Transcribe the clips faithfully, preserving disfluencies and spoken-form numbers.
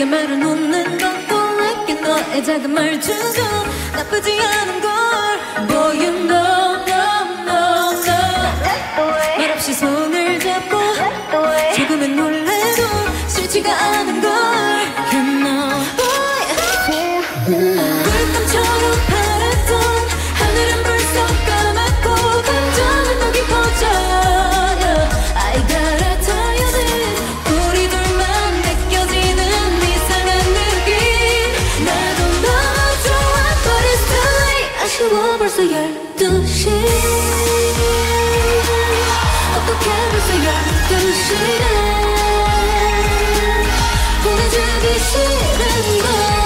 쉽게 말을 놓는 것도 like 너의 작은 말투도 나쁘지 않은 걸 Boy you know no no no 말없이 손을 잡고 조금은 놀래도 싫지가 않은 걸 You know boy 물감처럼 파랬던 하늘은 벌써 까맣고 감정은 더 깊어져 I gotta tell you this 우리 둘만 느껴지는 이상한 느낌 나도 너무 좋아 But it's too late 아쉬워 벌써 열두 시 어떻게 벌써 열두 시래 보내주기 싫은 걸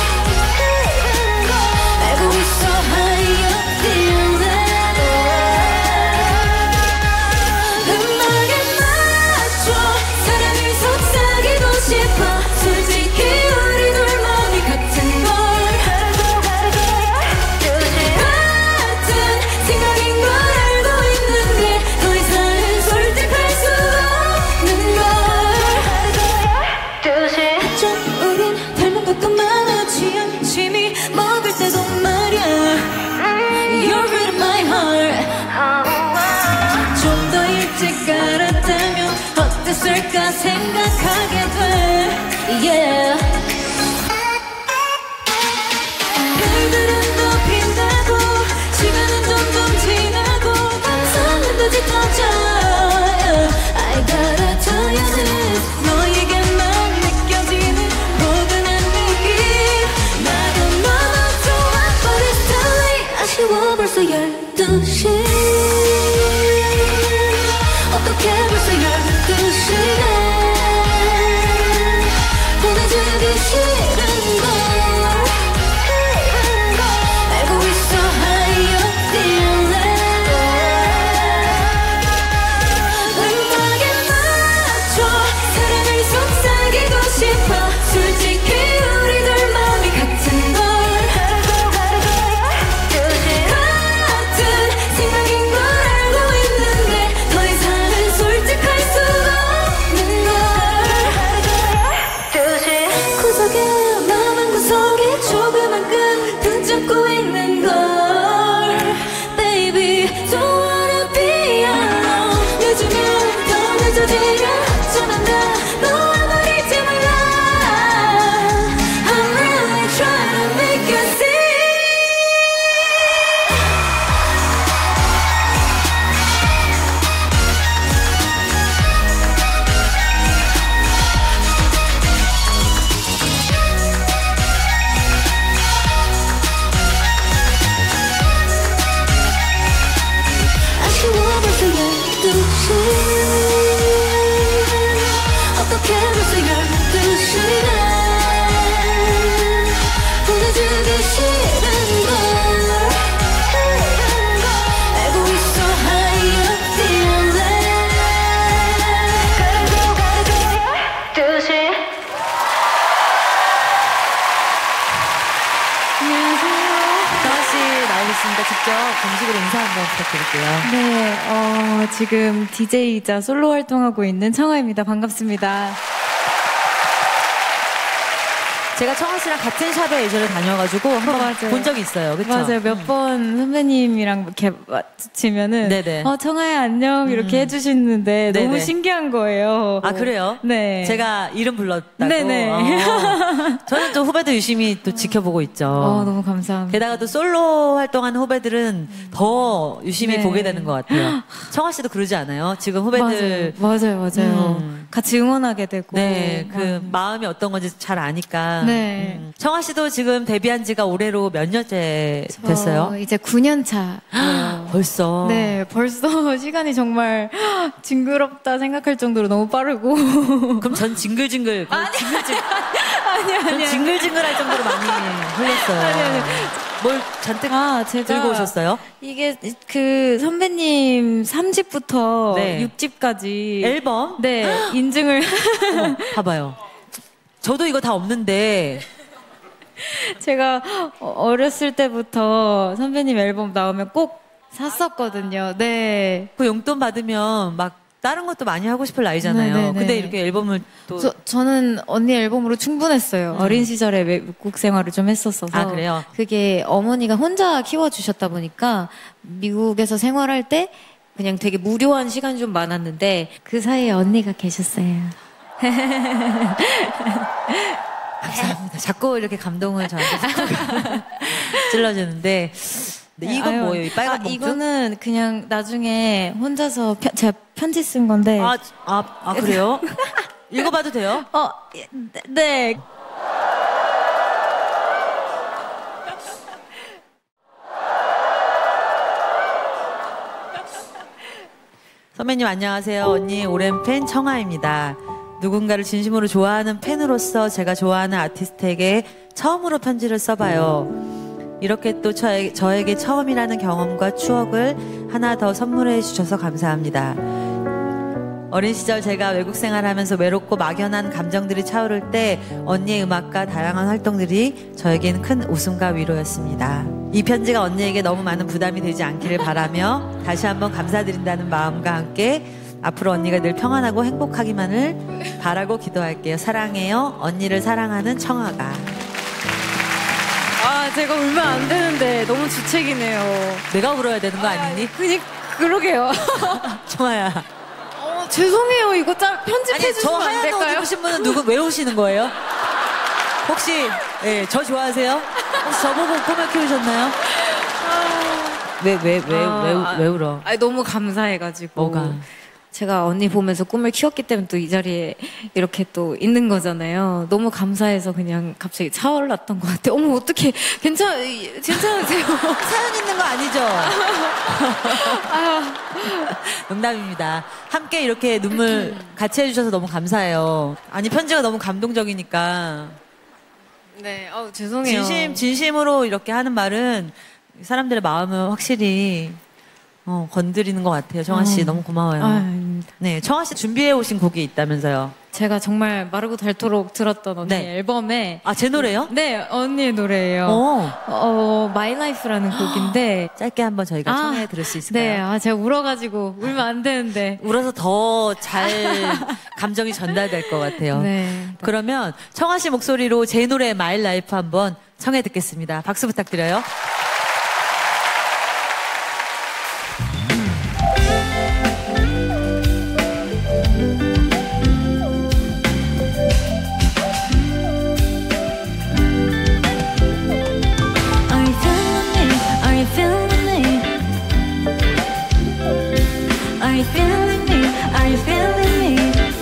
어땠을까 생각하게 돼 yeah. 별들은 더 빛나고 시간은 점점 지나고 항상은 더 짙어져 I gotta tell you this 너에게만 느껴지는 포근한 느낌 나도 너무 좋아 But it's too late 아쉬워 벌써 열두 시 어떻게 벌써 열두 시래 보내주기 싫은 걸 알고 있어 how you feeling 음악에 맞춰 사랑을 속삭이고 싶어 솔직히 우리들 마음이 같은 걸 같은 생각인 걸 알고 있는데 더 이상은 솔직할 수 없는 걸 구석에 마음 구석에 조그만 끈 붙잡고 있는 걸 Baby don't wanna be alone 늦으면 더 늦어지려 어쩌면 너와 버릴지 몰라 I'm really trying to make you see 아쉬워 벌써 열두 시 어떻게 벌써 열두 시래 보내주기 싫은 걸 알고 있어 how you feeling Gotta go gotta go 열두 시 안녕하세요 정아씨 나오셨습니다. 직접 공식으로 인사 한번 부탁드릴게요. 네, 어, 지금 디제이이자 솔로 활동하고 있는 청아입니다. 반갑습니다. 제가 청아 씨랑 같은 샵에 예전에 다녀가지고 한번 맞아요. 본 적이 있어요. 그쵸? 맞아요. 몇 번 선배님이랑 이렇게 마주치면은 네네. 어, 청아야 안녕 이렇게 음. 해주시는데 네네. 너무 신기한 거예요. 아 그래요? 네. 제가 이름 불렀다고? 네네. 어. 저는 또 후배들 유심히 또 지켜보고 있죠. 어, 너무 감사합니다. 게다가 또 솔로 활동하는 후배들은 더 유심히 네. 보게 되는 것 같아요. 청아 씨도 그러지 않아요? 지금 후배들 맞아요, 맞아요. 맞아요. 음. 같이 응원하게 되고. 네, 그 막. 마음이 어떤 건지 잘 아니까. 네. 음. 청아 씨도 지금 데뷔한 지가 올해로 몇 년째 됐어요? 어, 이제 구 년 차. 벌써. 네, 벌써 시간이 정말 징그럽다 생각할 정도로 너무 빠르고. 그럼 전 징글징글. 아니, 징글징글. 아니, 아니. 전 징글징글 할 정도로 많이 흘렸어요. 아니, 아니. 뭘 잔뜩 아, 제가 들고 오셨어요? 이게 그 선배님 삼 집부터 네. 육 집까지 앨범? 네, 인증을 어머, 봐봐요. 저도 이거 다 없는데. 제가 어렸을 때부터 선배님 앨범 나오면 꼭 샀었거든요. 네. 그 용돈 받으면 막 다른 것도 많이 하고 싶을 나이잖아요. 네네네. 근데 이렇게 앨범을 또. 저, 저는 언니 앨범으로 충분했어요. 음. 어린 시절에 외국 생활을 좀 했었어서. 아, 그래요? 그게 어머니가 혼자 키워주셨다 보니까 미국에서 생활할 때 그냥 되게 무료한 시간이 좀 많았는데 그 사이에 언니가 계셨어요. 감사합니다. 자꾸 이렇게 감동을 저한테 찔러주는데. 네, 이건 아유, 뭐예요? 이 빨간 아, 봉투? 이거는 그냥 나중에 혼자서 편, 제가 편지 쓴 건데. 아, 아, 아 그래요? 읽어봐도 돼요? 어, 네. 선배님 안녕하세요. 언니 오랜 팬 청아입니다. 누군가를 진심으로 좋아하는 팬으로서 제가 좋아하는 아티스트에게 처음으로 편지를 써봐요. 이렇게 또 저에, 저에게 처음이라는 경험과 추억을 하나 더 선물해 주셔서 감사합니다. 어린 시절 제가 외국 생활하면서 외롭고 막연한 감정들이 차오를 때 언니의 음악과 다양한 활동들이 저에겐 큰 웃음과 위로였습니다. 이 편지가 언니에게 너무 많은 부담이 되지 않기를 바라며 다시 한번 감사드린다는 마음과 함께 앞으로 언니가 늘 평안하고 행복하기만을 바라고 기도할게요. 사랑해요. 언니를 사랑하는 청아가. 아, 제가 울면 안 되는데 너무 주책이네요. 내가 울어야 되는 거 아니니? 그니, 그러게요. 청아야. 어, 죄송해요. 이거 짤 편집해 아니, 저 주시면 안 하얀 옷 될까요? 입으신 분은 누구, 왜 오시는 거예요? 혹시, 예, 저 좋아하세요? 혹시 저보고 꿈을 키우셨나요? 왜, 왜, 왜, 왜, 왜 울어? 아니, 너무 감사해가지고. 뭐가? 제가 언니 보면서 꿈을 키웠기 때문에 또 이 자리에 이렇게 또 있는 거잖아요. 너무 감사해서 그냥 갑자기 차올랐던 것 같아요. 어머, 어떡해. 괜찮, 괜찮으세요? 사연 있는 거 아니죠? 농담입니다. 함께 이렇게 눈물 같이 해주셔서 너무 감사해요. 아니, 편지가 너무 감동적이니까. 네, 어 죄송해요. 진심, 진심으로 이렇게 하는 말은 사람들의 마음을 확실히 어, 건드리는 것 같아요. 청아 씨, 어. 너무 고마워요. 아, 아닙니다. 네, 청아 씨 준비해 오신 곡이 있다면서요? 제가 정말 마르고 닳도록 들었던 언니 네. 앨범에 아, 제 노래요? 네, 언니의 노래예요. 어. 어, My Life라는 곡인데 짧게 한번 저희가 아, 청해 들을 수 있을까요? 네, 아 제가 울어가지고 울면 안 되는데. 울어서 더 잘 감정이 전달될 것 같아요. 네. 그러면 청아 씨 목소리로 제 노래 My Life 한번 청해 듣겠습니다. 박수 부탁드려요. Are you feeling me? Are you feeling me? Are you feeling me? Are you feeling me?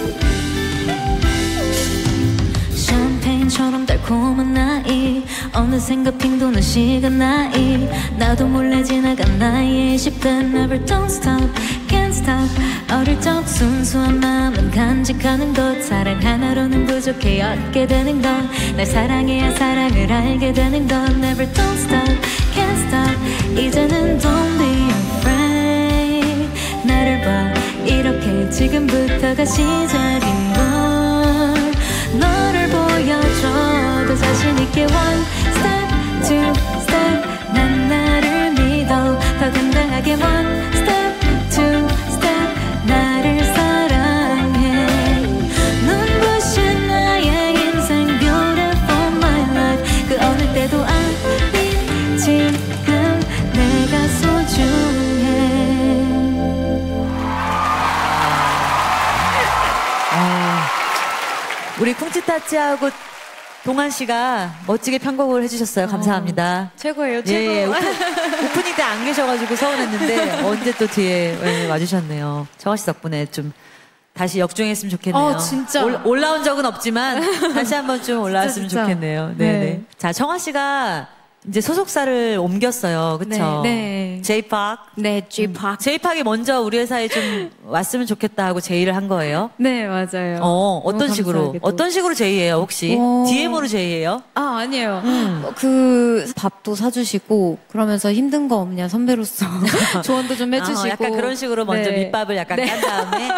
샴페인처럼 달콤한 나이 어느샌가 핑도는 시간 나이 나도 몰래 지나간 나의 이십 대 Never don't stop, can't stop 어릴 적 순수한 마음은 간직하는 것 사랑 하나로는 부족해 얻게 되는 것 날 사랑해야 사랑을 알게 되는 것 Never don't stop, can't stop 이제는 don't be afraid 나를 봐 이렇게 지금부터가 시작인 걸 너를 보여줘 더 자신있게 one step, two step 난 나를 믿어 더 당당하게 one step, two step 나를 사랑해 눈부신 나의 인생 beautiful my life 그 어느 때도 아닌 지금 내가 소중해 우리 쿵치타치하고 동한 씨가 멋지게 편곡을 해주셨어요. 감사합니다. 최고예요, 최고. 예, 예. 오픈, 오프닝 때 안 계셔가지고 서운했는데 언제 또 뒤에 예, 와주셨네요. 청아 씨 덕분에 좀 다시 역주행했으면 좋겠네요. 어, 진짜. 올, 올라온 적은 없지만 다시 한번 좀 올라왔으면 진짜. 좋겠네요. 네네. 네. 자, 청아 씨가 이제 소속사를 옮겼어요. 그쵸? 네, 네. 제이팍. 네, J-pop. 제이팍이 먼저 우리 회사에 좀 왔으면 좋겠다 하고 제의를 한 거예요. 네, 맞아요. 어, 어떤 너무 식으로? 감사하게도. 어떤 식으로 제의해요, 혹시? 어. 디엠으로 제의해요? 아, 아니에요. 음. 어, 그, 밥도 사주시고, 그러면서 힘든 거 없냐, 선배로서. 조언도 좀 해주시고. 어, 약간 그런 식으로 먼저 네. 밑밥을 약간 네. 깐 다음에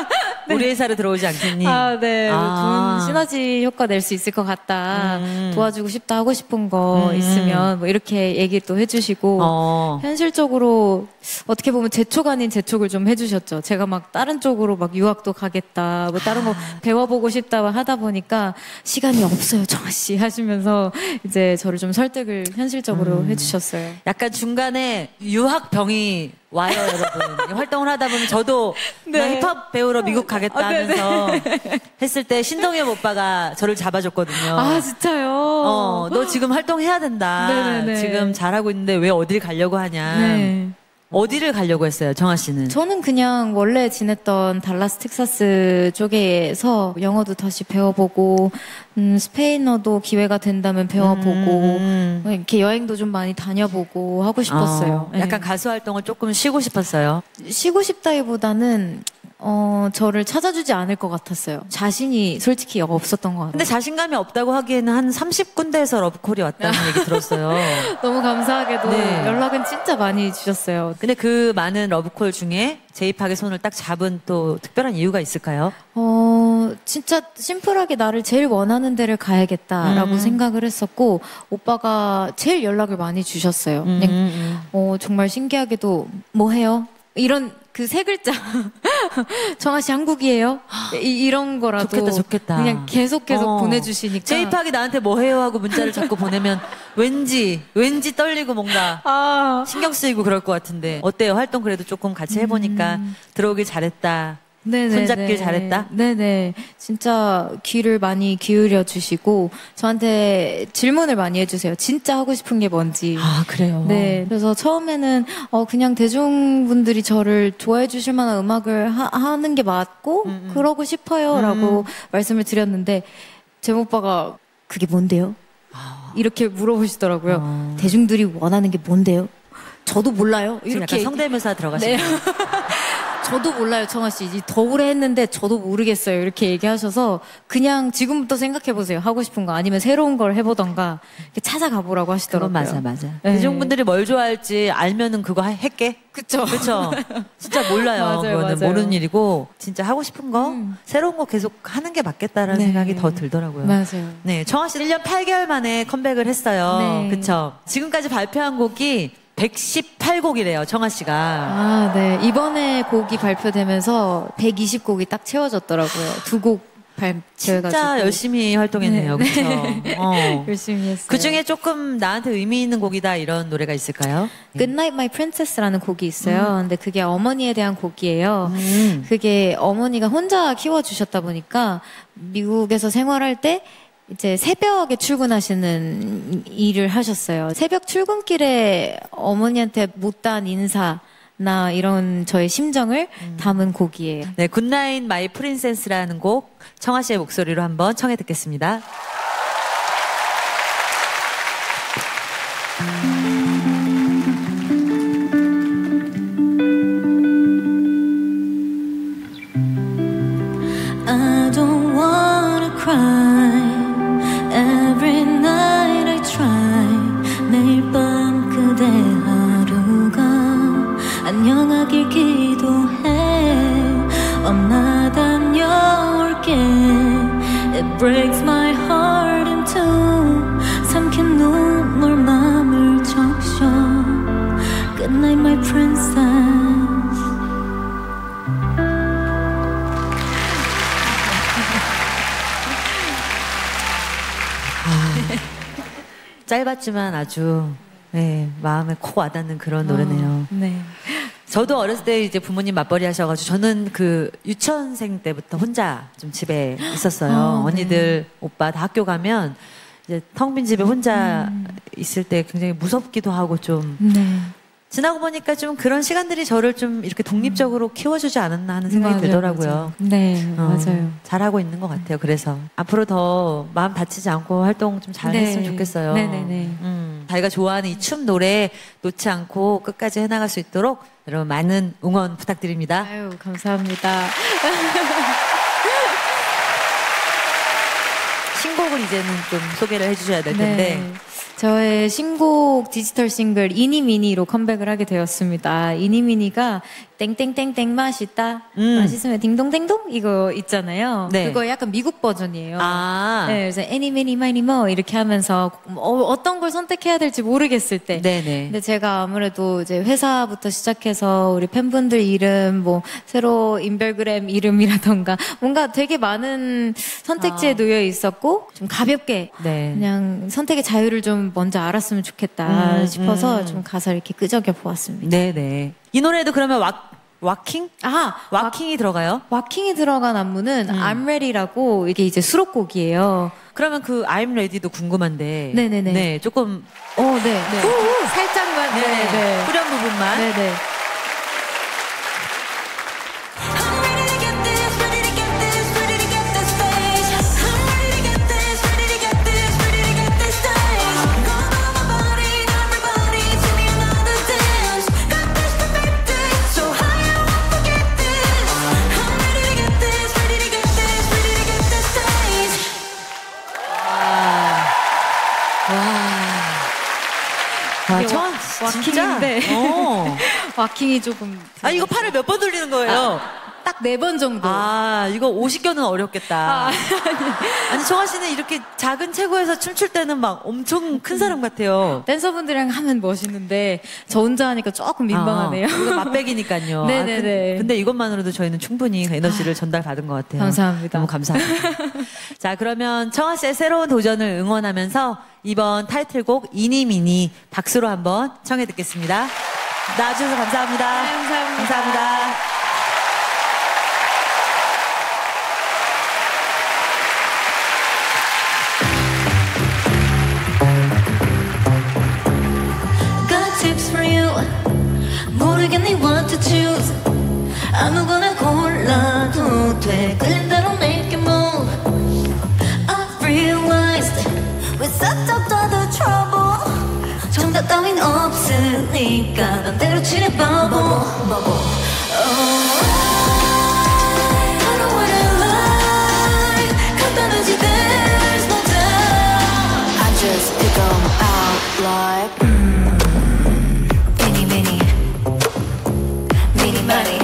우리 회사로 들어오지 않겠니? 아, 네. 아. 좋은 시너지 효과 낼 수 있을 것 같다. 음. 도와주고 싶다 하고 싶은 거 음. 있으면 뭐 이렇게 얘기 또 해주시고 어. 현실적으로 어떻게 보면 재촉 아닌 재촉을 좀 해주셨죠. 제가 막 다른 쪽으로 막 유학도 가겠다, 뭐 다른 거 배워보고 싶다 하다 보니까 시간이 없어요, 정아 씨 하시면서 이제 저를 좀 설득을 현실적으로 음. 해주셨어요. 약간 중간에 유학병이 와요, 여러분. 활동을 하다 보면 저도 네. 나 힙합 배우러 미국 가겠다 아, 네네. 하면서 했을 때 신동엽 오빠가 저를 잡아줬거든요. 아, 진짜요? 어, 너 지금 활동해야 된다. 네네네. 지금 잘하고 있는데 왜 어딜 가려고 하냐. 네. 어디를 가려고 했어요, 정아 씨는? 저는 그냥 원래 지냈던 달라스 텍사스 쪽에서 영어도 다시 배워보고 음, 스페인어도 기회가 된다면 배워보고 음. 이렇게 여행도 좀 많이 다녀보고 하고 싶었어요. 어, 약간 네. 가수 활동을 조금 쉬고 싶었어요. 쉬고 싶다기보다는 어, 저를 찾아주지 않을 것 같았어요. 자신이 솔직히 없었던 것 같아요. 근데 자신감이 없다고 하기에는 한 삼십 군데에서 러브콜이 왔다는 얘기 들었어요. 너무 감사하게도 네. 연락은 진짜 많이 주셨어요. 근데 그 많은 러브콜 중에 제이팍의 손을 딱 잡은 또 특별한 이유가 있을까요? 어, 진짜 심플하게 나를 제일 원하는 데를 가야겠다라고 음. 생각을 했었고, 오빠가 제일 연락을 많이 주셨어요. 음, 그냥, 음. 어, 정말 신기하게도, 뭐 해요? 이런 그 세 글자. 정아 씨 한국이에요? 이, 이런 거라도. 좋겠다, 좋겠다. 그냥 계속 계속 어. 보내주시니까. 제이팍이 나한테 뭐 해요 하고 문자를 자꾸 보내면 왠지 왠지 떨리고 뭔가 아. 신경 쓰이고 그럴 것 같은데 어때요? 활동 그래도 조금 같이 해보니까 음. 들어오길 잘했다. 네네네. 손잡길 잘했다? 네네. 진짜 귀를 많이 기울여 주시고, 저한테 질문을 많이 해주세요. 진짜 하고 싶은 게 뭔지. 아 그래요? 네. 그래서 처음에는, 어, 그냥 대중분들이 저를 좋아해 주실 만한 음악을 하, 는게 맞고, 음, 음. 그러고 싶어요. 라고 음. 말씀을 드렸는데, 제 오빠가, 그게 뭔데요? 이렇게 물어보시더라고요. 어. 대중들이 원하는 게 뭔데요? 저도 몰라요. 지금 이렇게. 약간 성대묘사 들어가시네요. 네. 저도 몰라요, 청아 씨. 이 더 오래 했는데 저도 모르겠어요. 이렇게 얘기하셔서 그냥 지금부터 생각해 보세요. 하고 싶은 거 아니면 새로운 걸 해보던가 이렇게 찾아가 보라고 하시더라고요. 그건 맞아 맞아. 네. 대중분들이 뭘 좋아할지 알면은 그거 하- 할게. 그쵸. 그렇죠. 진짜 몰라요. 맞아요, 그거는 맞아요. 모르는 일이고 진짜 하고 싶은 거 음. 새로운 거 계속 하는 게 맞겠다라는 네. 생각이 더 들더라고요. 맞아요. 네, 청아 씨 일 년 팔 개월 만에 컴백을 했어요. 네. 그쵸? 지금까지 발표한 곡이 백십팔 곡이래요, 청아 씨가. 아, 네. 이번에 곡이 발표되면서 백이십 곡이 딱 채워졌더라고요. 두 곡 발표해가지고. 진짜 열심히 활동했네요, 네. 그쵸? 어. 열심히 했어요. 그 중에 조금 나한테 의미 있는 곡이다, 이런 노래가 있을까요? Good Night My Princess라는 곡이 있어요. 근데 그게 어머니에 대한 곡이에요. 음. 그게 어머니가 혼자 키워주셨다 보니까 미국에서 생활할 때 이제 새벽에 출근하시는 일을 하셨어요. 새벽 출근길에 어머니한테 못다한 인사나 이런 저의 심정을 담은 곡이에요. 네, 굿나잇 마이 프린세스라는 곡 청아 씨의 목소리로 한번 청해 듣겠습니다. I don't wanna cry. Every night I try. 매일 밤 그대 하루가 안녕하길 기도해. 엄마 다녀올게. It breaks my heart in two. 삼킨 눈물 맘을 적셔. Good night my princess. 짧았지만 아주 네, 마음에 콕 와닿는 그런 노래네요. 네. 저도 어렸을 때 이제 부모님 맞벌이 하셔가지고 저는 그 유치원생 때부터 혼자 좀 집에 있었어요. 아, 언니들, 오빠 다 학교 가면 이제 텅 빈 집에 혼자 음. 있을 때 굉장히 무섭기도 하고 좀 네. 지나고 보니까 좀 그런 시간들이 저를 좀 이렇게 독립적으로 키워주지 않았나 하는 생각이 맞아요, 들더라고요. 맞아요. 네, 어, 맞아요. 잘하고 있는 것 같아요. 그래서 앞으로 더 마음 다치지 않고 활동 좀 잘 네. 했으면 좋겠어요. 네네네. 음, 자기가 좋아하는 이 춤 노래 놓지 않고 끝까지 해나갈 수 있도록 여러분 많은 응원 부탁드립니다. 아유, 감사합니다. 신곡을 이제는 좀 소개를 해주셔야 될 텐데 네. 저의 신곡 디지털 싱글 이니미니로 컴백을 하게 되었습니다. 이니미니가 땡땡땡땡 맛있다. 음. 맛있으면 딩동댕동 이거 있잖아요. 네. 그거 약간 미국 버전이에요. 아. 네, 그래서 애니메니 마니 뭐 이렇게 하면서 어, 어떤 걸 선택해야 될지 모르겠을 때. 네네. 근데 제가 아무래도 이제 회사부터 시작해서 우리 팬분들 이름, 뭐 새로 인별그램 이름이라던가 뭔가 되게 많은 선택지에 아. 놓여 있었고 좀 가볍게 네. 그냥 선택의 자유를 좀 먼저 알았으면 좋겠다 음, 싶어서 음. 좀 가사 이렇게 끄적여 보았습니다. 네네. 이 노래도 그러면 와, 와킹? 아, 와킹이 들어가요? 와킹이 들어간 안무는 음. I'm Ready라고 이게 이제 수록곡이에요. 그러면 그 I'm Ready도 궁금한데. 네네네. 네, 조금. 어, 네. 네. 후, 살짝만. 네, 네. 후렴 부분만. 네네. I'm ready to get this, ready to get this, ready to get this stage. I'm ready to get this, ready to get this, ready to get this stage. Come on, my body, everybody, give me another dance. Got this perfected, so high I won't forget this. I'm ready to get this, ready to get this, ready to get this stage. 아, 이게 저, 와- 진짜. 와킹인데. 어. 와킹이 조금. 아, 이거 팔을 몇 번 돌리는 거예요? 딱 네 번 정도. 아, 이거 오십 견은 어렵겠다. 아, 아니, 정아 씨는 이렇게 작은 체구에서 춤출 때는 막 엄청 큰 사람 같아요. 댄서분들이랑 하면 멋있는데 저 혼자 하니까 조금 민망하네요. 아, 이거 맛배기니까요. 네네네. 아, 근- 근데 이것만으로도 저희는 충분히 에너지를 전달받은 것 같아요. 감사합니다. 너무 감사합니다. 자, 그러면 청아 씨의 새로운 도전을 응원하면서 이번 타이틀곡 이니미니 박수로 한번 청해 듣겠습니다. 나와주셔서 감사합니다. 네, 감사합니다. 감사합니다. Got tips for you. 모르겠니 what to choose. 아무거나 골라도 돼. 끌린 대로 make a move. I've realized with such other trouble. 정답 따윈 없으니까 맘대로 치는 바보. Oh. I know what I like. 간단하지 there's no doubt. I just pick 'em out like Mini, mini, mini, money.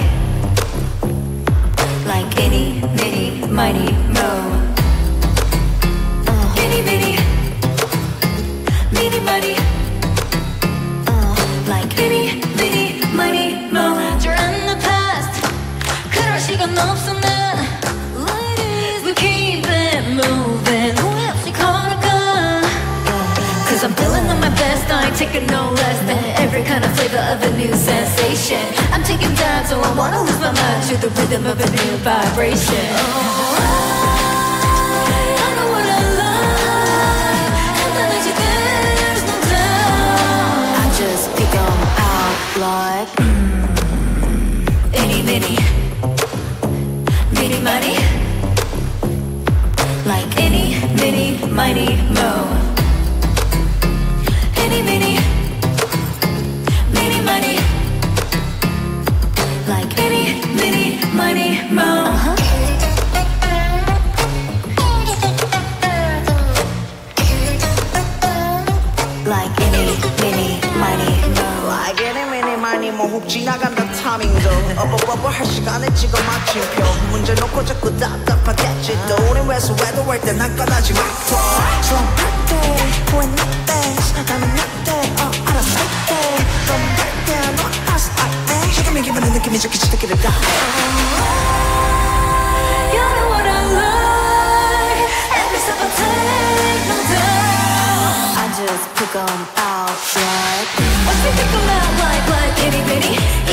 Like any, mini, mighty, mo. Uh, mini, mini, mini, money. Uh, like any, mini, mighty, mo. You're in the past. 그럴 시간 없어 난. Ladies, we keep it moving. 후회 없이 걸어가. Cause I'm feeling on my best, I ain't taking no less than every kind of flavor of a new sensation. I'm taking time, so I wanna lose my mind to the rhythm of a new vibration. Oh, I know what I like, and then I there's no doubt. I just pick 'em out like any, mini, mini, money. Like any, mini, mighty, mo. Mini, mini, mini, money. Like mini, mini, money, mo. Uh-huh. Like any, mini, money, mo. Like any, mini, money, 뭐 훅 지나간다 타밍도 어버버버 할 시간에 찍어 마침표 문제 놓고 자꾸 답답하겠지 또 우린 왜소외도 할 땐 난 꺼나지 마 좋아할 때 when not dance 나는 나때 어 알았어 때 너무 할때 너 알았어 때 지금의 기분의 느낌이 좋게 지듣기를 다 You know what I like. Every step I take, no doubt. I just pick 'em out like What's it pick 'em out like, like, itty bitty.